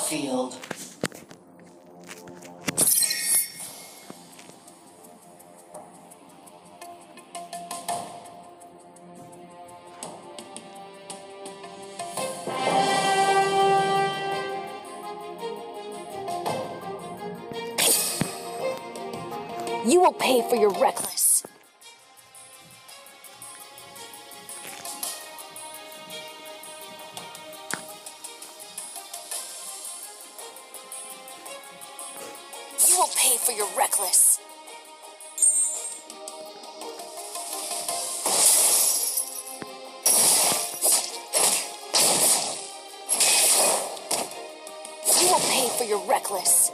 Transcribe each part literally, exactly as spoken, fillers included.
battlefield. You will pay for your reckless. You will pay for your reckless. You will pay for your reckless.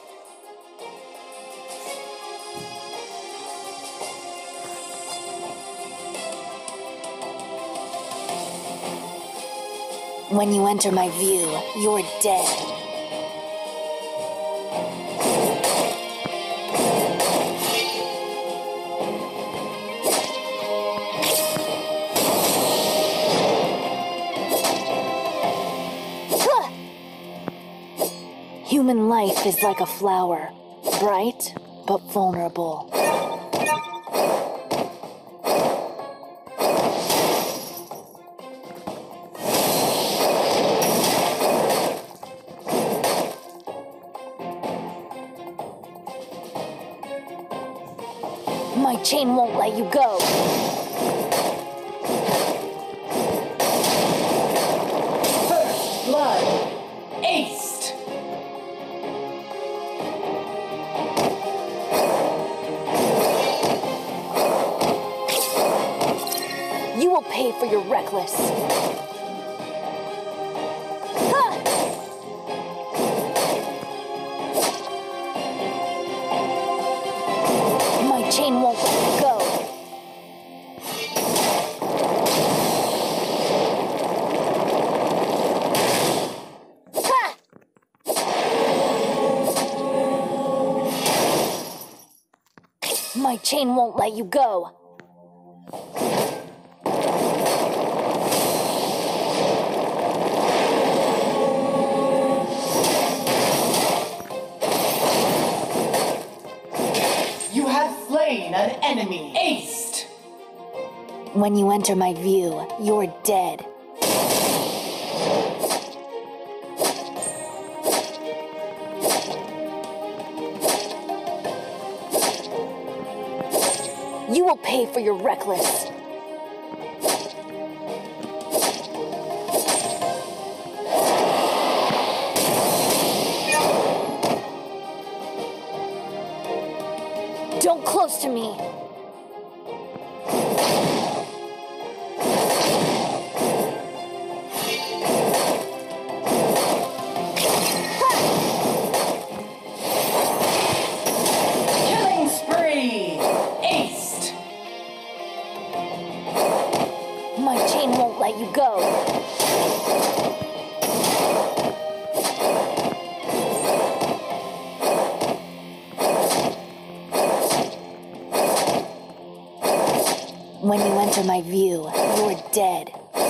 When you enter my view, you're dead. Human life is like a flower, bright but vulnerable. My chain won't let you go. First blood. Aced. You will pay for your reckless. My chain won't let you go. Ha! My chain won't let you go. You have slain an enemy. Aced. When you enter my view, you're dead. You will pay for your reckless. Don't close to me. Killing spree. Aced. My chain won't let you go. When you enter my view, you're dead.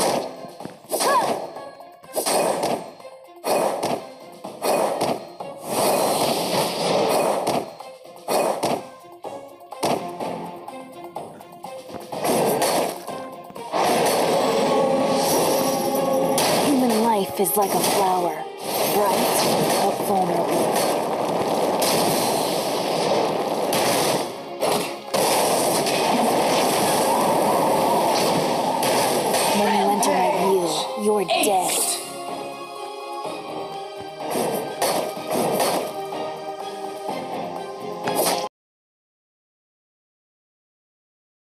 Human life is like a flower, bright but vulnerable. When you enter my view, you're dead.